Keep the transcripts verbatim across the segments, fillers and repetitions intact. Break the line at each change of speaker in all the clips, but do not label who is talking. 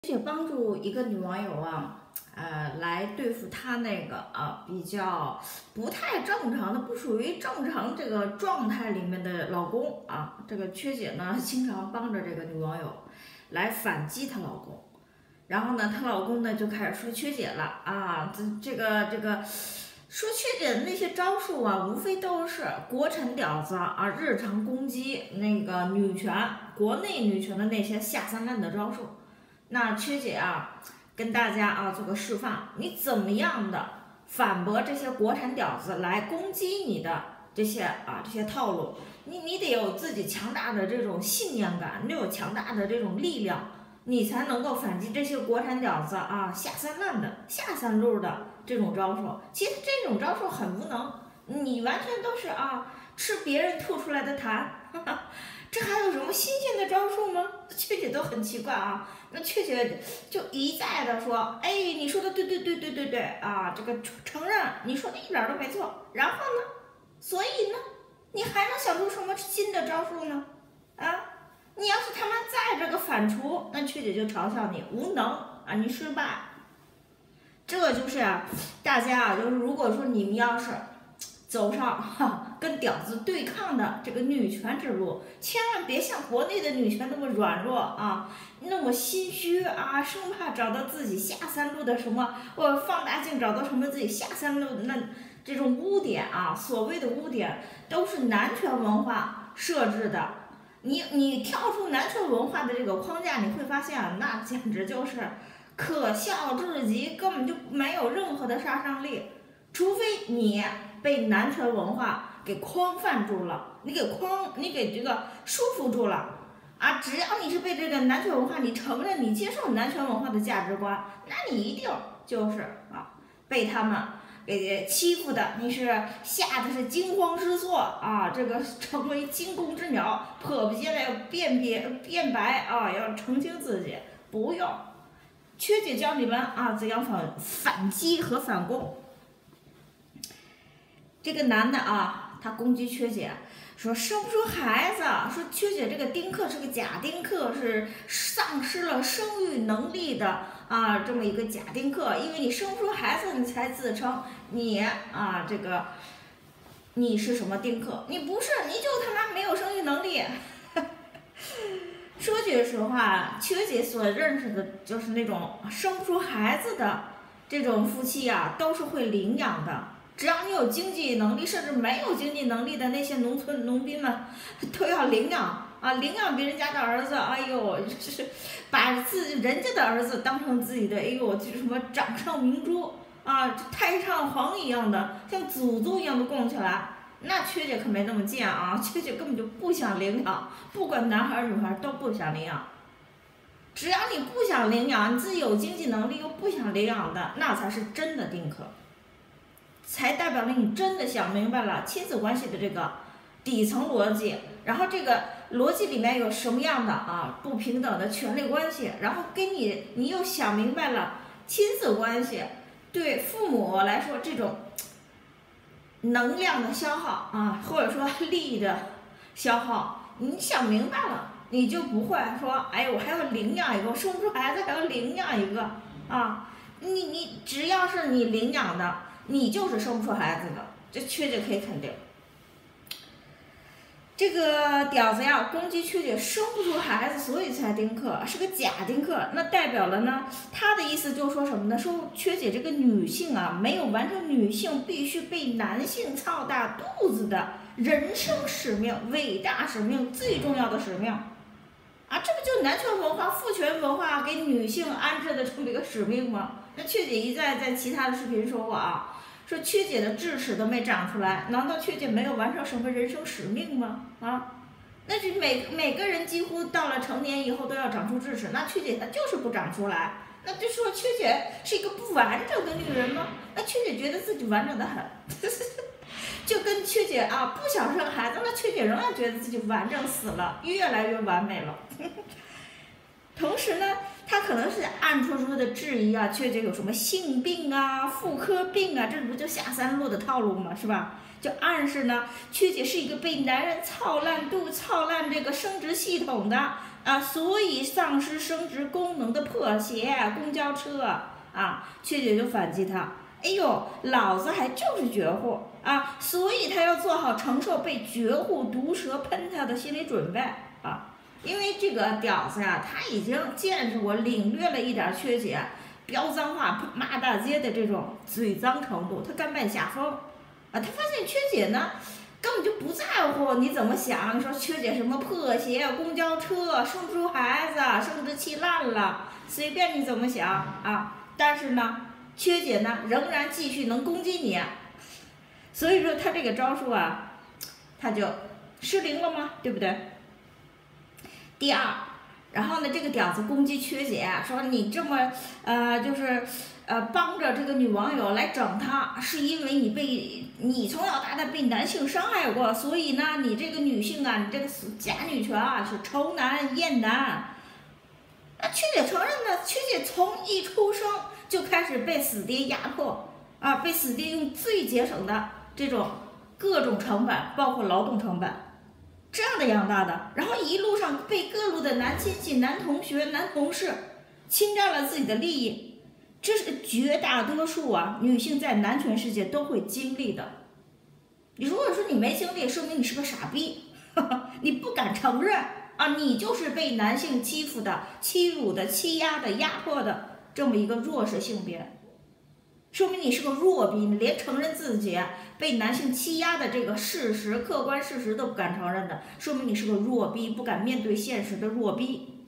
且帮助一个女网友啊，呃，来对付她那个啊比较不太正常的、不属于正常这个状态里面的老公啊。这个缺姐呢，经常帮着这个女网友来反击她老公，然后呢，她老公呢就开始说缺姐了啊，这这个这个。说缺姐的那些招数啊，无非都是国产屌子啊，日常攻击那个女权、国内女权的那些下三滥的招数。那缺姐啊，跟大家啊做个示范，你怎么样的反驳这些国产屌子来攻击你的这些啊这些套路？你你得有自己强大的这种信念感，你有强大的这种力量，你才能够反击这些国产屌子啊下三滥的、下三路的这种招数。其实这种招数很无能，你完全都是啊吃别人吐出来的痰。哈哈，这还有什么新鲜的招数吗？缺姐都很奇怪啊。那缺姐就一再的说，哎，你说的对对对对对对啊，这个承认你说的一点都没错。然后呢，所以呢，你还能想出什么新的招数呢？啊，你要是他妈再这个反刍，那缺姐就嘲笑你无能啊，你失败。这就是啊，大家啊，就是如果说你们要是走上哈跟屌子对抗的这个女权之路，千万别像国内的女权那么软弱啊，那么心虚啊，生怕找到自己下三路的什么，或放大镜找到什么自己下三路那这种污点啊，所谓的污点都是男权文化设置的。你你跳出男权文化的这个框架，你会发现啊，那简直就是可笑至极，根本就没有任何的杀伤力，除非你被男权文化给框范住了，你给框，你给这个束缚住了啊！只要你是被这个男权文化，你承认、你接受男权文化的价值观，那你一定就是啊被他们给欺负的，你是吓得是惊慌失措啊！这个成为惊弓之鸟，迫不及待要辨别辩白啊，要澄清自己，不用。缺姐教你们啊，怎样反反击和反攻。这个男的啊，他攻击缺姐，说生不出孩子，说缺姐这个丁克是个假丁克，是丧失了生育能力的啊，这么一个假丁克，因为你生不出孩子，你才自称你啊这个你是什么丁克？你不是，你就他妈没有生育能力。说句实话，缺姐所认识的就是那种生不出孩子的这种夫妻啊，都是会领养的。只要你有经济能力，甚至没有经济能力的那些农村农民们，都要领养啊，领养别人家的儿子。哎呦，就是把自己人家的儿子当成自己的，哎呦，就是什么掌上明珠啊，太上皇一样的，像祖宗一样的供起来。那缺姐可没那么贱啊，缺姐根本就不想领养，不管男孩女孩都不想领养。只要你不想领养，你自己有经济能力又不想领养的，那才是真的丁克，才代表了你真的想明白了亲子关系的这个底层逻辑，然后这个逻辑里面有什么样的啊不平等的权利关系，然后给你你又想明白了亲子关系对父母来说这种能量的消耗啊，或者说利益的消耗，你想明白了，你就不会说，哎，我还要领养一个，我生不出孩子还要领养一个啊！你你只要是你领养的，你就是生不出孩子的，这缺姐可以肯定。这个屌子呀，攻击缺姐生不出孩子，所以才丁克，是个假丁克。那代表了呢，他的意思就是说什么呢？说缺姐这个女性啊，没有完成女性必须被男性操大肚子的人生使命、伟大使命、最重要的使命啊！这不就男权文化、父权文化给女性安置的这么一个使命吗？那缺姐一再在其他的视频说过啊。说缺姐的智齿都没长出来，难道缺姐没有完成什么人生使命吗？啊，那就每每个人几乎到了成年以后都要长出智齿，那缺姐她就是不长出来，那就说缺姐是一个不完整的女人吗？那缺姐觉得自己完整的很，就跟缺姐啊不想生孩子，那缺姐仍然觉得自己完整死了，越来越完美了。同时呢，他可能是暗戳戳的质疑啊，缺姐有什么性病啊、妇科病啊，这不就下三路的套路吗？是吧？就暗示呢，缺姐是一个被男人操烂肚、操烂这个生殖系统的啊，所以丧失生殖功能的破鞋、公交车啊，缺姐就反击他，哎呦，老子还就是绝户啊，所以他要做好承受被绝户毒蛇喷他的心理准备啊。因为这个屌丝呀，他已经见识过、领略了一点缺姐飙脏话、骂大街的这种嘴脏程度，他甘拜下风啊。他发现缺姐呢，根本就不在乎你怎么想。你说缺姐什么破鞋、公交车、生不出孩子、生殖器烂了，随便你怎么想啊。但是呢，缺姐呢仍然继续能攻击你，所以说他这个招数啊，他就失灵了吗？对不对？第二，然后呢，这个屌丝攻击缺姐，说你这么呃，就是呃，帮着这个女网友来整她，是因为你被你从小到大被男性伤害过，所以呢，你这个女性啊，你这个假女权啊，是仇男厌男。那缺姐承认呢，缺姐从一出生就开始被死爹压迫啊，被死爹用最节省的这种各种成本，包括劳动成本。这样的养大的，然后一路上被各路的男亲戚、男同学、男同事侵占了自己的利益，这是绝大多数啊女性在男权世界都会经历的。你如果说你没经历，说明你是个傻逼，呵呵，你不敢承认啊，你就是被男性欺负的、欺辱的、欺压的、压迫的这么一个弱势性别。说明你是个弱逼，你连承认自己被男性欺压的这个事实、客观事实都不敢承认的，说明你是个弱逼，不敢面对现实的弱逼。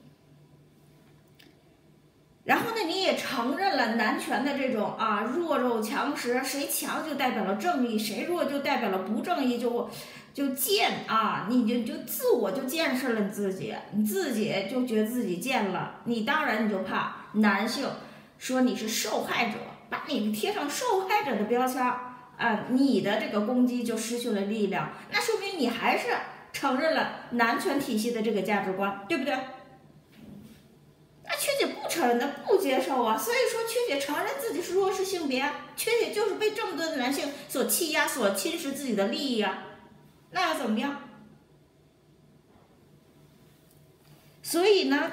然后呢，你也承认了男权的这种啊弱肉强食，谁强就代表了正义，谁弱就代表了不正义，就就贱啊，你就就自我就建设了你自己，你自己就觉得自己贱了，你当然你就怕男性说你是受害者。把你贴上受害者的标签啊，你的这个攻击就失去了力量，那说明你还是承认了男权体系的这个价值观，对不对？那缺姐不承认的，不接受啊，所以说缺姐承认自己是弱势性别，缺姐就是被这么多的男性所欺压、所侵蚀自己的利益啊，那要怎么样？所以呢，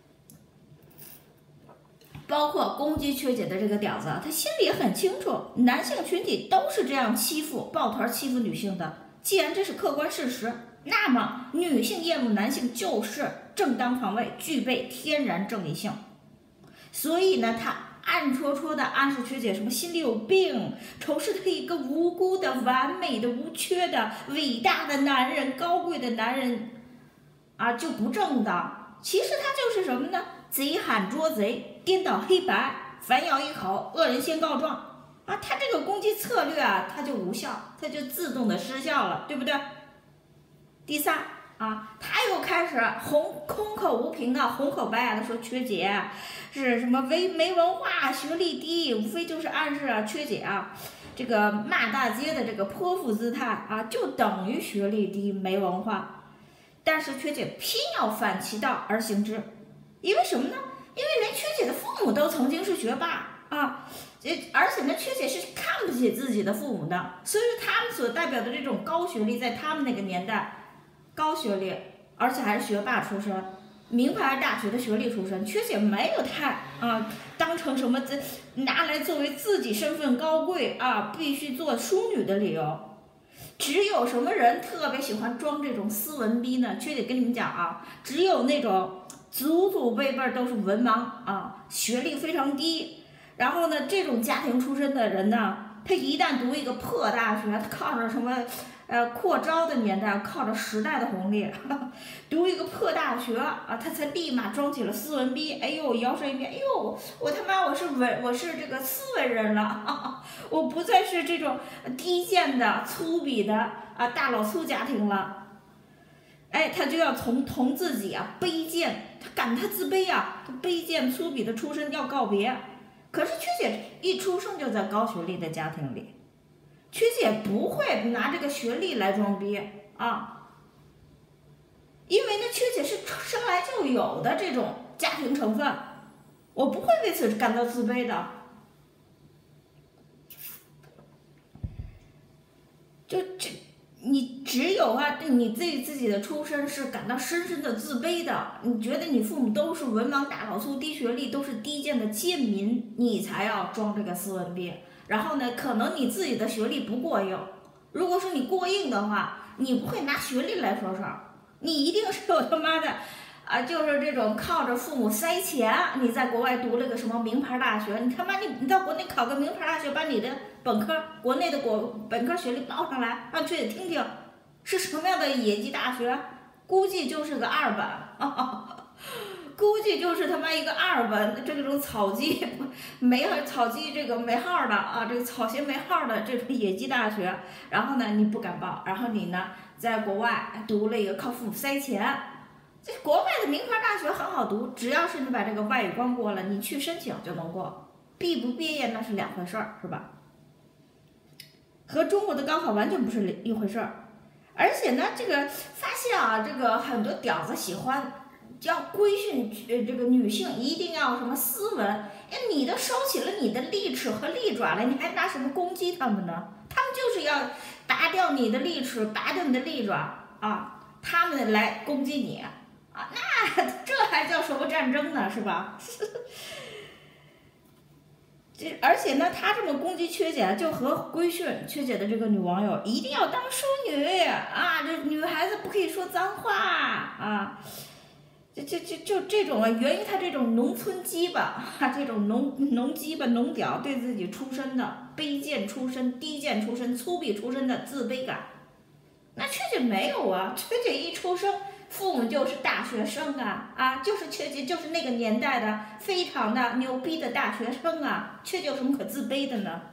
包括攻击缺姐的这个屌子，他心里也很清楚，男性群体都是这样欺负、抱团欺负女性的。既然这是客观事实，那么女性厌恶男性就是正当防卫，具备天然正义性。所以呢，他暗戳戳的暗示缺姐什么心里有病，仇视他一个无辜的、完美的、无缺的、伟大的男人、高贵的男人啊，就不正当。其实他就是什么呢？贼喊捉贼，颠倒黑白，反咬一口，恶人先告状啊！他这个攻击策略啊，他就无效，他就自动的失效了，对不对？第三啊，他又开始红空口无凭的红口白牙的说缺姐是什么没没文化、学历低，无非就是暗示啊缺姐啊这个骂大街的这个泼妇姿态啊，就等于学历低、没文化。但是缺姐偏要反其道而行之。因为什么呢？因为连缺姐的父母都曾经是学霸啊，而且呢，缺姐是看不起自己的父母的，所以说他们所代表的这种高学历，在他们那个年代，高学历，而且还是学霸出身，名牌大学的学历出身，缺姐没有太啊当成什么这拿来作为自己身份高贵啊必须做淑女的理由。只有什么人特别喜欢装这种斯文逼呢？缺姐跟你们讲啊，只有那种祖祖辈辈都是文盲啊，学历非常低，然后呢，这种家庭出身的人呢，他一旦读一个破大学，他靠着什么，呃，扩招的年代，靠着时代的红利，呵呵读一个破大学啊，他才立马装起了斯文逼。哎呦，摇身一变，哎呦，我他妈我是文，我是这个斯文人了，哈哈我不再是这种低贱的、粗鄙的啊大老粗家庭了。哎，他就要从同自己啊卑贱，他感他自卑啊，他卑贱粗鄙的出身要告别。可是缺姐一出生就在高学历的家庭里，缺姐不会拿这个学历来装逼啊，因为呢，缺姐是生来就有的这种家庭成分，我不会为此感到自卑的。就这。你只有有啊，对你对自己的出身是感到深深的自卑的，你觉得你父母都是文盲大老粗、低学历，都是低贱的贱民，你才要装这个斯文病。然后呢，可能你自己的学历不过硬，如果说你过硬的话，你不会拿学历来说事儿，你一定是有他妈的。啊，就是这种靠着父母塞钱，你在国外读了个什么名牌大学，你他妈你你到国内考个名牌大学，把你的本科国内的国本科学历报上来，让学姐听听是什么样的野鸡大学，估计就是个二本，呵呵估计就是他妈一个二本，这种草鸡没草鸡这个没号的啊，这个草鞋没号的这种野鸡大学，然后呢你不敢报，然后你呢在国外读了一个靠父母塞钱。这国外的名牌大学很好读，只要是你把这个外语关过了，你去申请就能过。毕不毕业那是两回事儿，是吧？和中国的高考完全不是一回事儿。而且呢，这个发现啊，这个很多屌子喜欢要规训呃这个女性一定要什么斯文，哎，你都收起了你的利齿和利爪了，你还拿什么攻击他们呢？他们就是要拔掉你的利齿，拔掉你的利爪啊，他们来攻击你。啊，那这还叫什么战争呢？是吧？这而且呢，他这么攻击缺姐，就和规训缺姐的这个女网友一定要当淑女啊，这女孩子不可以说脏话啊，这这这就这种啊，源于他这种农村鸡巴，这种农农鸡巴农屌对自己出身的卑贱出身、低贱出身、粗鄙出身的自卑感。那缺姐没有啊，缺姐一出生。父母就是大学生啊啊，就是缺姐，就是那个年代的非常的牛逼的大学生啊，缺姐有什么可自卑的呢？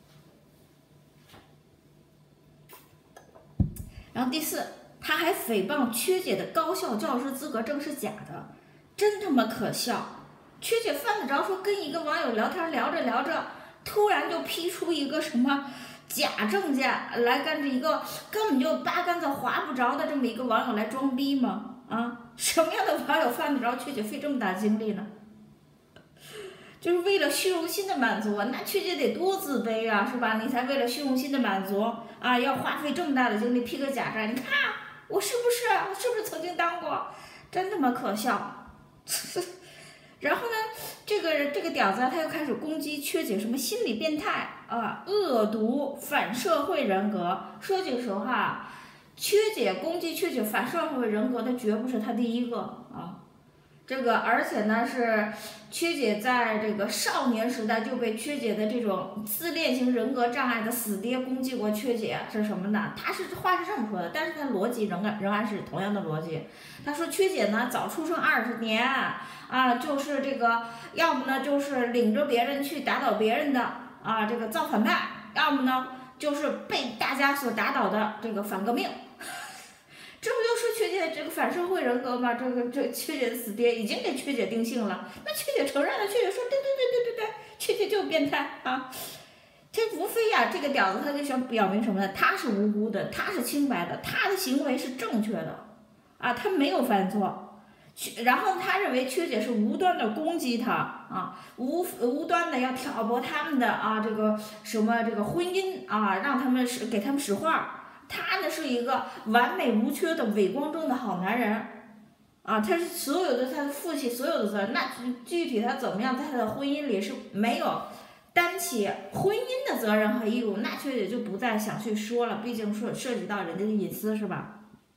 然后第四，他还诽谤缺姐的高校教师资格证是假的，真他妈可笑！缺姐犯得着说跟一个网友聊天聊着聊着，突然就批出一个什么假证件来跟着一个根本就八竿子划不着的这么一个网友来装逼吗？啊，什么样的网友犯得着缺姐费这么大精力呢？就是为了虚荣心的满足啊，那缺姐得多自卑啊，是吧？你才为了虚荣心的满足啊，要花费这么大的精力批个假证，你看我是不是？我是不是曾经当过？真他妈可笑！然后呢，这个这个屌子他又开始攻击缺姐什么心理变态啊、恶毒、反社会人格。说句实话，缺姐攻击缺姐反社会人格的绝不是他第一个啊。这个而且呢是缺姐在这个少年时代就被缺姐的这种自恋型人格障碍的死爹攻击过缺姐是什么呢？他是话是这么说的，但是他逻辑仍然仍然是同样的逻辑。他说缺姐呢早出生二十年啊，就是这个要么呢就是领着别人去打倒别人的啊这个造反派，要么呢就是被大家所打倒的这个反革命。这不就是缺姐这个反社会人格吗？这个这缺姐的死爹已经给缺姐定性了，那缺姐承认了，缺姐说对对对对对对，缺姐就是变态啊！这无非呀、啊，这个屌子他就想表明什么呢？他是无辜的，他是清白的，他的行为是正确的啊，他没有犯错。然后他认为缺姐是无端的攻击他啊，无无端的要挑拨他们的啊这个什么这个婚姻啊，让他们使给他们使唤。他呢是一个完美无缺的伪光正的好男人，啊，他是所有的他负起所有的责任。那具体他怎么样，在他的婚姻里是没有担起婚姻的责任和义务，那缺姐就不再想去说了，毕竟说涉及到人家的隐私，是吧？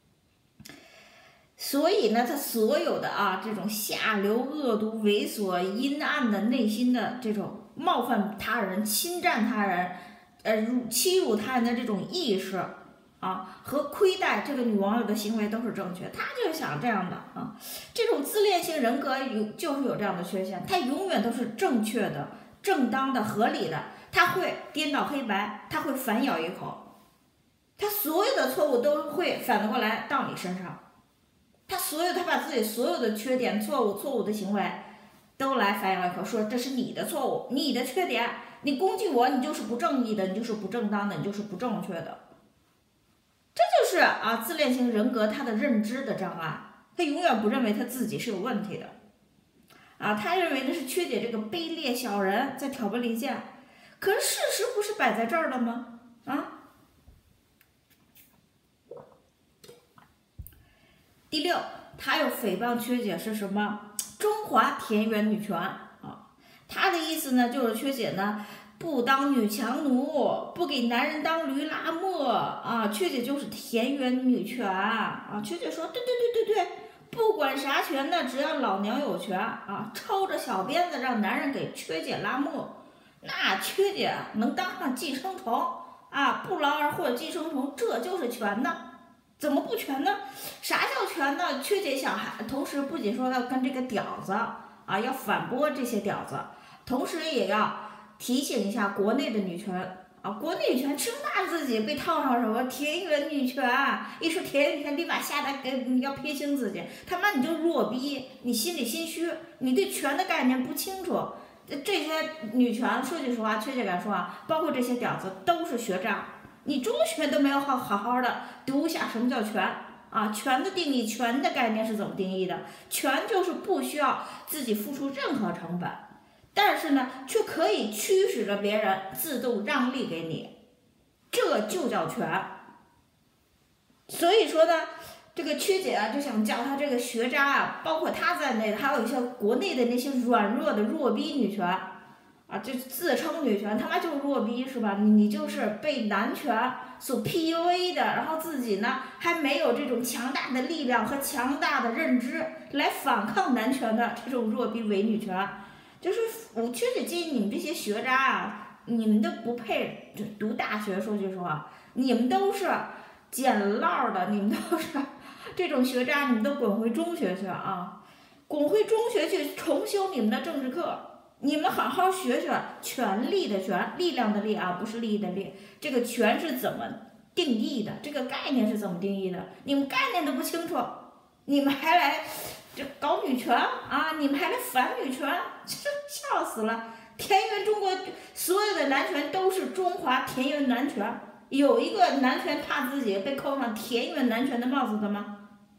所以呢，他所有的啊这种下流、恶毒、猥琐、阴暗的内心的这种冒犯他人、侵占他人、呃辱欺辱他人的这种意识。啊，和亏待这个女网友的行为都是正确，他就是想这样的啊。这种自恋型人格有就是有这样的缺陷，他永远都是正确的、正当的、合理的，他会颠倒黑白，他会反咬一口，他所有的错误都会反过来到你身上，他所有他把自己所有的缺点、错误、错误的行为都来反咬一口，说这是你的错误、你的缺点，你攻击我，你就是不正义的，你就是不正当的，你就是不正确的。这就是啊，自恋型人格他的认知的障碍，他永远不认为他自己是有问题的，啊，他认为那是缺姐这个卑劣小人在挑拨离间，可是事实不是摆在这儿了吗？啊， 第六，他又诽谤缺姐是什么？中华田园女权啊，他的意思呢，就是缺姐呢不当女强奴，不给男人当驴拉磨啊，缺姐就是田园女权啊。缺姐说，对对对对对，不管啥权呢，只要老娘有权啊，抽着小鞭子让男人给缺姐拉磨，那缺姐能当上寄生虫啊，不劳而获寄生虫，这就是权呢。怎么不全呢？啥叫全呢？缺姐想还同时不仅说要跟这个屌子啊，要反驳这些屌子，同时也要提醒一下国内的女权啊，国内女权生怕自己被套上什么田园女权，一说田园女权立马下来给你要撇清自己，他妈你就弱逼，你心里心虚，你对权的概念不清楚。这些女权说句实话，缺姐敢说啊，包括这些屌子都是学渣。你中学都没有好好好的读一下什么叫权啊？权的定义，权的概念是怎么定义的？权就是不需要自己付出任何成本，但是呢，却可以驱使着别人自动让利给你，这就叫权。所以说呢，这个曲姐啊就想叫他这个学渣啊，包括他在内的，还有一些国内的那些软弱的弱逼女权。啊，就自称女权，他妈就是弱逼是吧？你你就是被男权所 P U A 的，然后自己呢还没有这种强大的力量和强大的认知来反抗男权的这种弱逼伪女权。就是我确实建议你们这些学渣啊，你们都不配读大学，说句实话，你们都是捡漏的，你们都是这种学渣，你们都滚回中学去啊，滚回中学去重修你们的政治课。你们好好学学权力的权，力量的力啊，不是利益的利。这个权是怎么定义的？这个概念是怎么定义的？你们概念都不清楚，你们还来这搞女权啊？你们还来反女权，这笑死了！田园中国所有的男权都是中华田园男权，有一个男权怕自己被扣上田园男权的帽子的吗？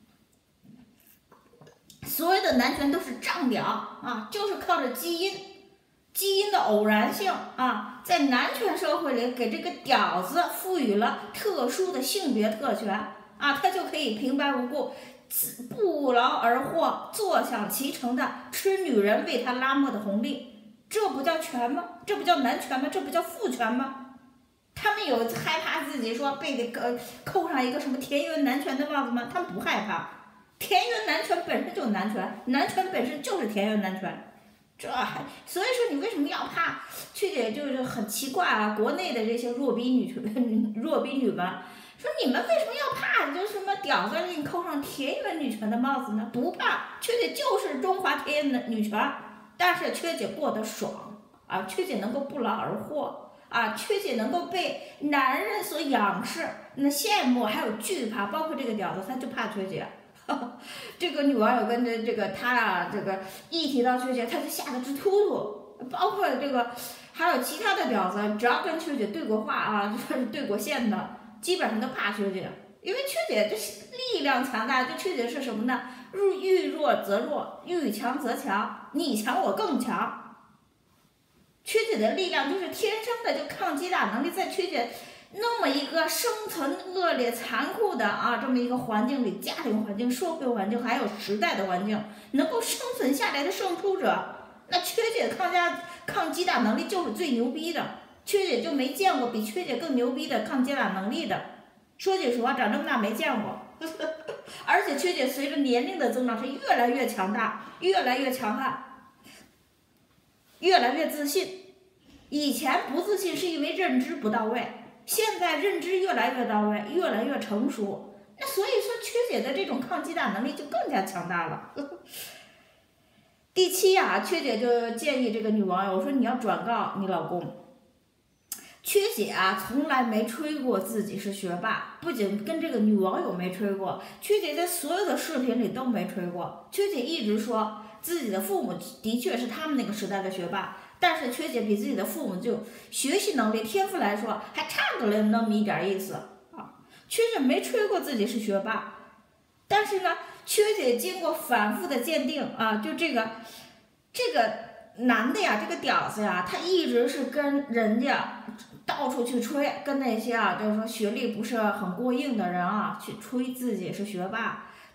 所有的男权都是仗屌啊，就是靠着基因，基因的偶然性啊，在男权社会里给这个屌子赋予了特殊的性别特权啊，他就可以平白无故、不劳而获、坐享其成的吃女人为他拉磨的红利，这不叫权吗？这不叫男权吗？这不叫父权吗？他们有害怕自己说被给扣上一个什么田园男权的帽子吗？他们不害怕。田园男权本身就是男权，男权本身就是田园男权，这还所以说你为什么要怕？曲姐就是很奇怪啊，国内的这些弱逼女权、弱逼女们说你们为什么要怕？就什么屌子给你扣上田园女权的帽子呢？不怕，曲姐就是中华田园女权，但是曲姐过得爽啊，曲姐能够不劳而获啊，曲姐能够被男人所仰视，那羡慕还有惧怕，包括这个屌子，他就怕曲姐。这个女网友跟着这个他啊，这个一提到曲姐，他就吓得直突突。包括这个还有其他的屌子，只要跟曲姐对过话啊，就是对过线的，基本上都怕曲姐，因为曲姐这力量强大。就曲姐是什么呢？遇弱则弱，遇强则强，你强我更强。曲姐的力量就是天生的，就抗击打能力，在曲姐那么一个生存恶劣残酷的啊这么一个环境里，家庭环境、社会环境还有时代的环境，能够生存下来的胜出者，那曲姐抗加抗击打能力就是最牛逼的。曲姐就没见过比曲姐更牛逼的抗击打能力的，说句实话，长这么大没见过。而且曲姐随着年龄的增长是越来越强大，越来越强悍，越来越自信。以前不自信是因为认知不到位，现在认知越来越到位，越来越成熟，那所以说曲姐的这种抗击打能力就更加强大了。第七啊，曲姐就建议这个女网友说，你要转告你老公，曲姐啊从来没吹过自己是学霸，不仅跟这个女网友没吹过，曲姐在所有的视频里都没吹过。曲姐一直说自己的父母的确是他们那个时代的学霸，但是曲姐比自己的父母就学习能力、天赋来说还差个了那么一点意思啊。曲姐没吹过自己是学霸，但是呢，曲姐经过反复的鉴定啊，就这个这个男的呀，这个屌丝呀，他一直是跟人家到处去吹，跟那些啊，就是说学历不是很过硬的人啊，去吹自己是学霸。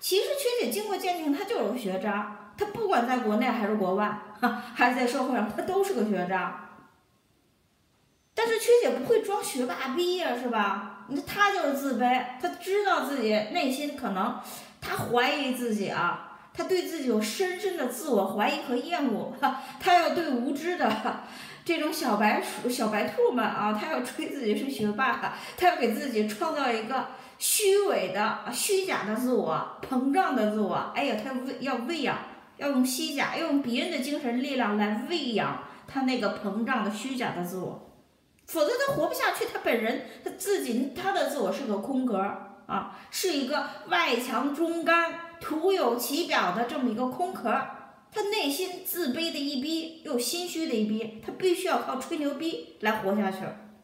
其实缺姐经过鉴定，她就是个学渣，她不管在国内还是国外，还是在社会上，她都是个学渣。但是缺姐不会装学霸逼呀，是吧？那她就是自卑，她知道自己内心可能，她怀疑自己啊，她对自己有深深的自我怀疑和厌恶，她要对无知的这种小白鼠、小白兔们啊，她要吹自己是学霸，她要给自己创造一个虚伪的、虚假的自我、膨胀的自我。哎呀，她要喂养，要用虚假，要用别人的精神力量来喂养她那个膨胀的虚假的自我。否则他活不下去，他本人他自己他的自我是个空格啊，是一个外强中干、徒有其表的这么一个空壳。他内心自卑的一逼，又心虚的一逼，他必须要靠吹牛逼来活下去。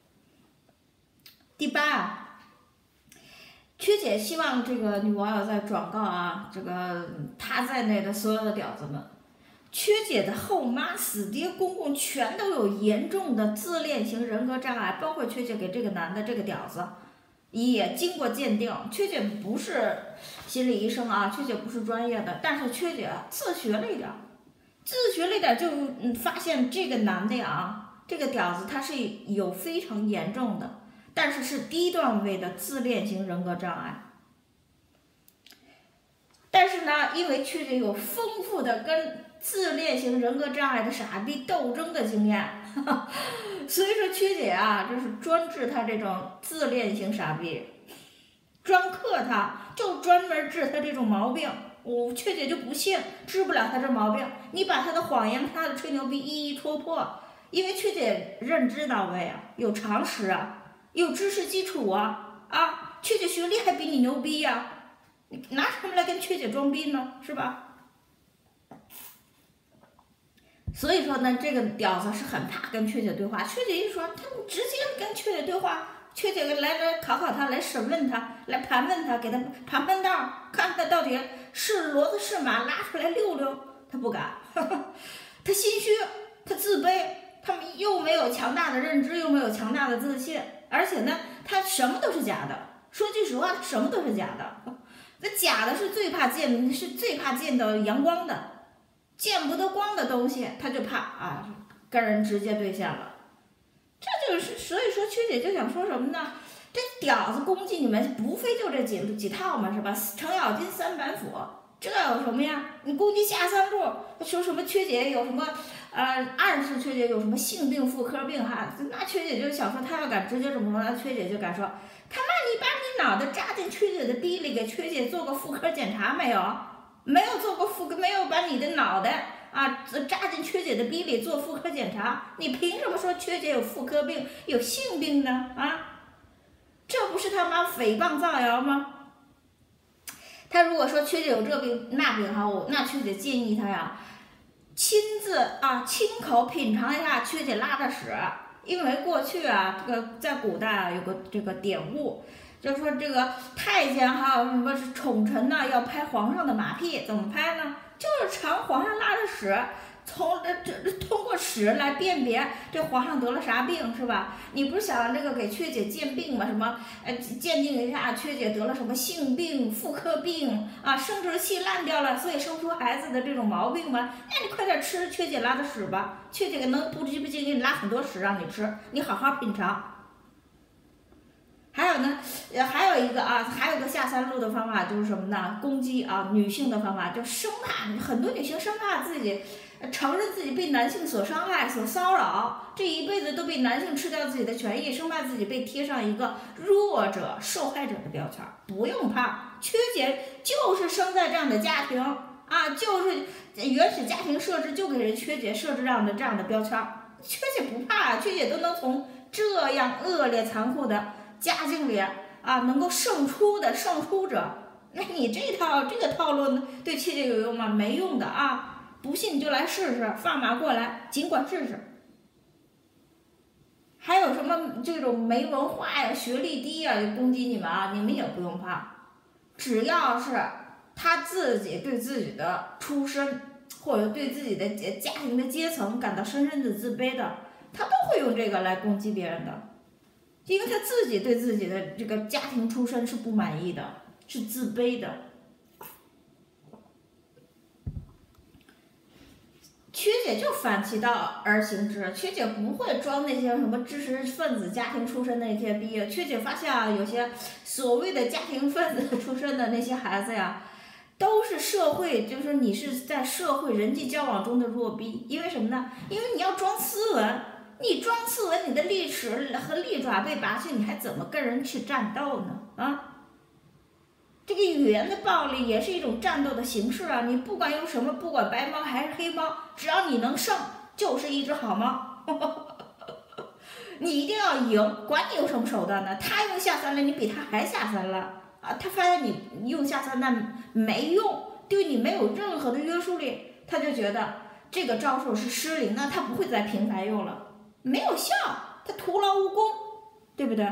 第八，缺姐希望这个女网友在转告啊，这个她在内的所有的屌子们。缺姐的后妈、死爹、公公全都有严重的自恋型人格障碍，包括缺姐给这个男的这个屌子也经过鉴定。缺姐不是心理医生啊，缺姐不是专业的，但是缺姐自学了一点，自学了一点就发现这个男的呀，这个屌子他是有非常严重的，但是是低段位的自恋型人格障碍。但是呢，因为缺姐有丰富的跟自恋型人格障碍的傻逼斗争的经验，呵呵，所以说缺姐啊，就是专治他这种自恋型傻逼，专克他，就专门治他这种毛病。我缺姐就不信治不了他这毛病，你把他的谎言、他的吹牛逼一一戳破。因为缺姐认知到位啊，有常识啊，有知识基础啊，啊，缺姐学历还比你牛逼呀、啊，你拿什么来跟缺姐装逼呢？是吧？所以说呢，这个屌子是很怕跟缺姐对话。缺姐一说，他直接跟缺姐对话，缺姐来来考考他，来审问他，来盘问他，给他盘盘道，看他到底是骡子是马，拉出来溜溜。他不敢，呵呵，他心虚，他自卑，他们又没有强大的认知，又没有强大的自信，而且呢，他什么都是假的。说句实话，他什么都是假的。那假的是最怕见，是最怕见到阳光的。见不得光的东西，他就怕啊，跟人直接对线了。这就是，所以说缺姐就想说什么呢？这屌子攻击你们，不非就这几几套嘛，是吧？程咬金三板斧，这有什么呀？你攻击下三路，说什么缺姐有什么呃，暗示缺姐有什么性病、妇科病哈？那缺姐就想说，他要敢直接这么说，那缺姐就敢说，他妈你把你脑袋扎进缺姐的逼里，给缺姐做过妇科检查没有？没有做过妇科，没有把你的脑袋啊扎进缺姐的逼里做妇科检查，你凭什么说缺姐有妇科病、有性病呢？啊，这不是他妈诽谤造谣吗？他如果说缺姐有这病那病哈，我那缺姐建议他呀，亲自啊亲口品尝一下缺姐拉的屎，因为过去啊这个在古代啊有个这个典故。就是说这个太监还有什么是宠臣呢，要拍皇上的马屁，怎么拍呢？就是尝皇上拉的屎，从这这通过屎来辨别这皇上得了啥病，是吧？你不是想这个给缺姐鉴病吗？什么呃鉴定一下缺姐得了什么性病、妇科病啊，生殖器烂掉了，所以生出孩子的这种毛病吗？那你快点吃缺姐拉的屎吧，缺姐能不知不觉给你拉很多屎让你吃，你好好品尝。还有呢，呃，还有一个啊，还有个下三路的方法就是什么呢？攻击啊，女性的方法，就生怕很多女性生怕自己承认自己被男性所伤害、所骚扰，这一辈子都被男性吃掉自己的权益，生怕自己被贴上一个弱者、受害者的标签。不用怕，缺姐就是生在这样的家庭啊，就是原始家庭设置就给人缺姐设置这样的这样的标签，缺姐不怕，缺姐都能从这样恶劣残酷的家境里啊，能够胜出的胜出者，那你这套这个套路呢，对缺姐有用吗？没用的啊！不信你就来试试，放马过来，尽管试试。还有什么这种没文化呀、学历低呀攻击你们啊，你们也不用怕，只要是他自己对自己的出身或者对自己的家庭的阶层感到深深的自卑的，他都会用这个来攻击别人的。因为他自己对自己的这个家庭出身是不满意的，是自卑的。 曲姐就反其道而行之，曲姐不会装那些什么知识分子家庭出身的那些逼。曲姐发现啊，有些所谓的家庭分子出身的那些孩子呀，都是社会，就是你是在社会人际交往中的弱逼。因为什么呢？因为你要装斯文，你装斯文，你的利齿和利爪被拔去，你还怎么跟人去战斗呢？啊？这个语言的暴力也是一种战斗的形式啊！你不管用什么，不管白猫还是黑猫，只要你能胜，就是一只好猫。你一定要赢，管你用什么手段呢？他用下三滥，你比他还下三滥啊！他发现你用下三滥没用，对你没有任何的约束力，他就觉得这个招数是失灵的，他不会再频繁用了，没有效，他徒劳无功，对不对？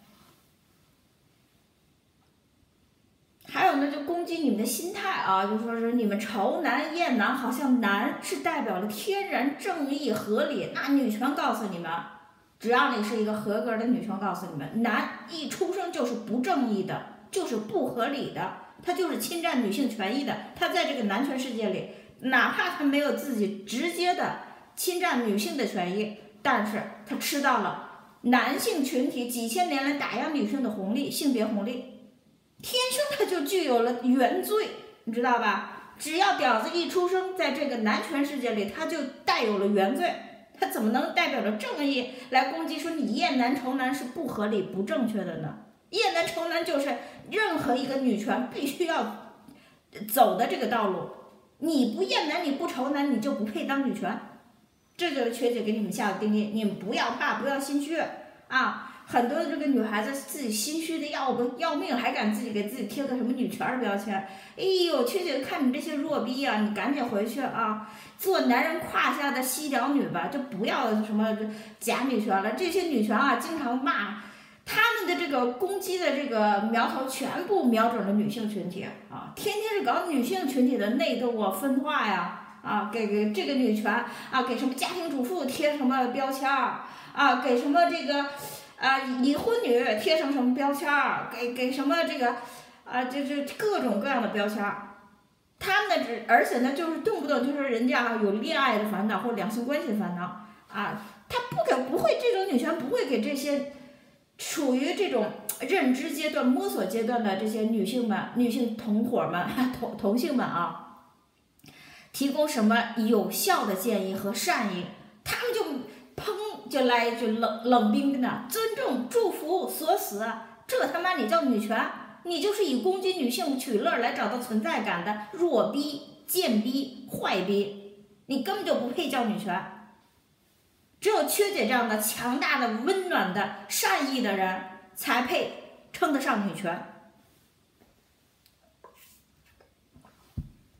还有呢，就攻击你们的心态啊，就说是你们仇男厌男，好像男是代表了天然正义合理。那女权告诉你们，只要你是一个合格的女权，告诉你们，男一出生就是不正义的，就是不合理的，他就是侵占女性权益的。他在这个男权世界里，哪怕他没有自己直接的侵占女性的权益，但是他吃到了男性群体几千年来打压女性的红利，性别红利。天生他就具有了原罪，你知道吧？只要婊子一出生，在这个男权世界里，他就带有了原罪，他怎么能代表着正义来攻击说你厌男仇男是不合理不正确的呢？厌男仇男就是任何一个女权必须要走的这个道路，你不厌男你不仇男，你就不配当女权。这就是缺姐给你们下的定义，你们不要怕，不要心虚啊！很多的这个女孩子自己心虚的要不要命，还敢自己给自己贴个什么女权的标签。哎呦，缺姐看你这些弱逼啊，你赶紧回去啊，做男人胯下的犀角女吧，就不要什么假女权了。这些女权啊，经常骂他们的这个攻击的这个苗头，全部瞄准了女性群体啊，天天是搞女性群体的内斗啊、分化呀。啊，给给这个女权啊，给什么家庭主妇贴什么标签儿啊，给什么这个啊已婚女贴上什么标签儿，给给什么这个啊这这各种各样的标签儿。他们呢，只而且呢，就是动不动就说人家啊有恋爱的烦恼或两性关系的烦恼啊，他不给不会这种女权不会给这些处于这种认知阶段、摸索阶段的这些女性们、女性同伙们、同同性们啊。提供什么有效的建议和善意，他们就砰就来一句冷冷冰冰的尊重、祝福、锁死，这他妈你叫女权？你就是以攻击女性取乐来找到存在感的弱逼、贱逼、坏逼，你根本就不配叫女权。只有缺姐这样的强大的、温暖的、善意的人，才配称得上女权。